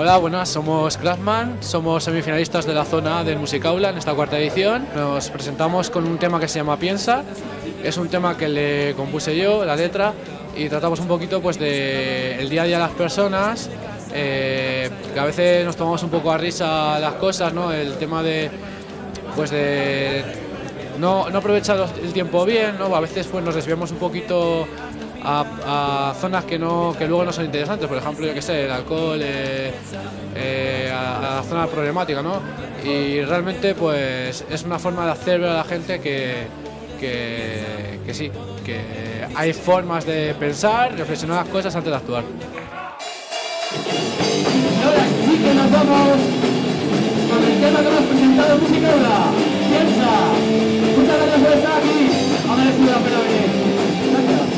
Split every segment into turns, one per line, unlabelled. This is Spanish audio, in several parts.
Hola, buenas, somos Craftman, somos semifinalistas de la zona A del Musicaula en esta cuarta edición. Nos presentamos con un tema que se llama Piensa, es un tema que le compuse yo, la letra, y tratamos un poquito pues del día a día de las personas, que a veces nos tomamos un poco a risa las cosas, ¿no? El tema de no aprovechar el tiempo bien, ¿no? A veces pues nos desviamos un poquito a zonas que luego no son interesantes, por ejemplo, yo que sé, el alcohol, a la zona problemática, ¿no? Y realmente pues es una forma de hacer ver a la gente que sí, que hay formas de pensar, reflexionar las cosas antes de actuar.
Y ahora sí que nos vamos con el tema que hemos presentado en Musicaula. Piensa. Muchas gracias por estar aquí. Ha merecido la pena venir. Gracias.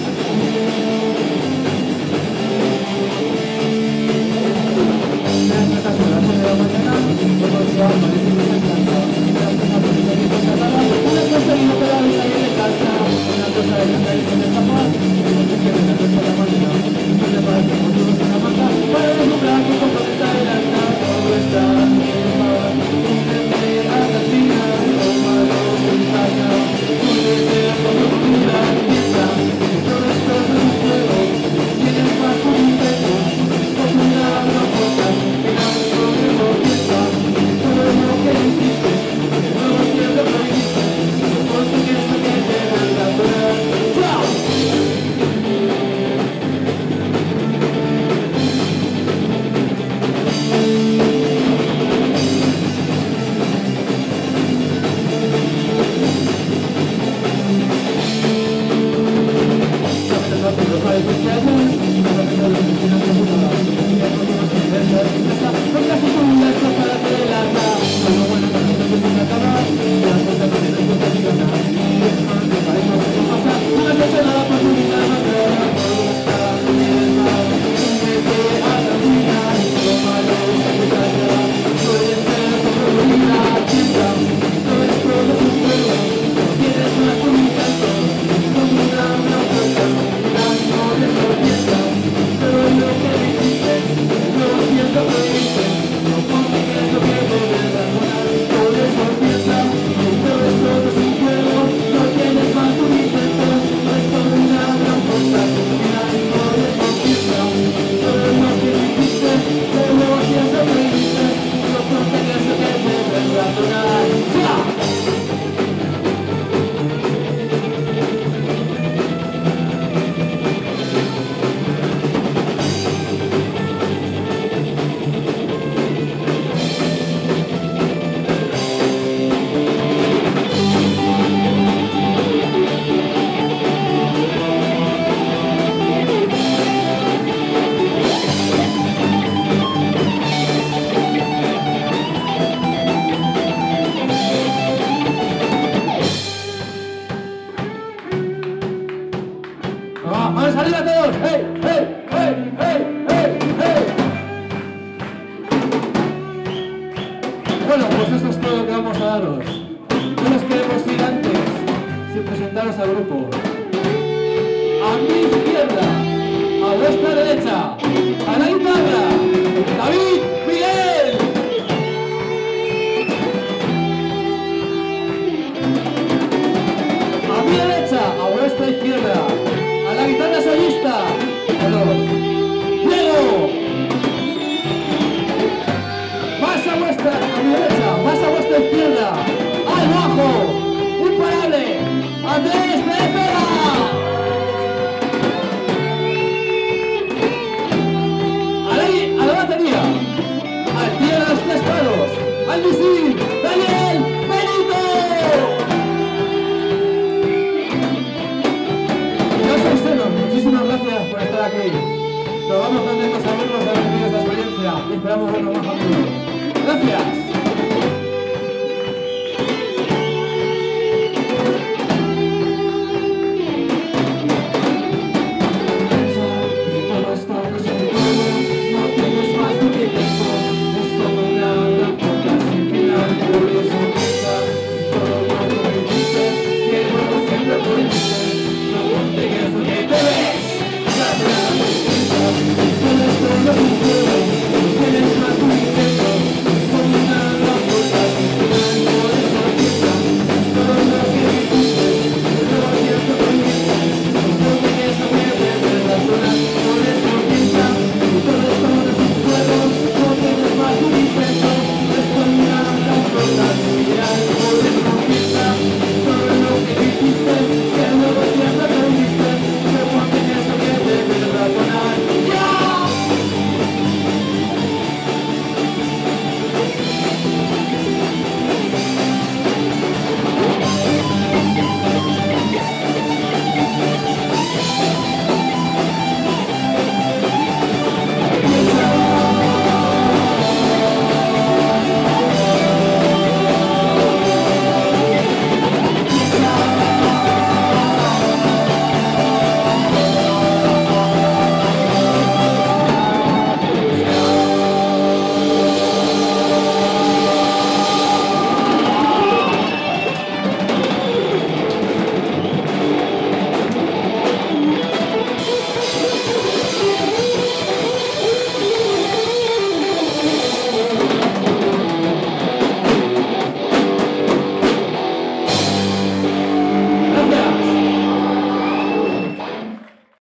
¡Vamos arriba todos! ¡Hey, hey, hey, hey, hey, hey! Bueno, pues esto es todo lo que vamos a daros. No nos queremos ir antes sin presentaros al grupo. A mi izquierda, a vuestra derecha, a la guitarra, David Miguel. A mi derecha, a vuestra izquierda, a la guitarra solista, Diego. Más a mi derecha, más a vuestra izquierda, al bajo, imparable, Andrés Pérez. A la batería, al tío de los tres palos, al misil, Daniel Benito. Yo soy Zenon, muchísimas gracias por estar aquí. Nos vamos contentos a vernos, a haber vivido esta experiencia y esperamos vernos más a menudo. Gracias. Por eso, todo lo que me dices, que luego siempre lo dices.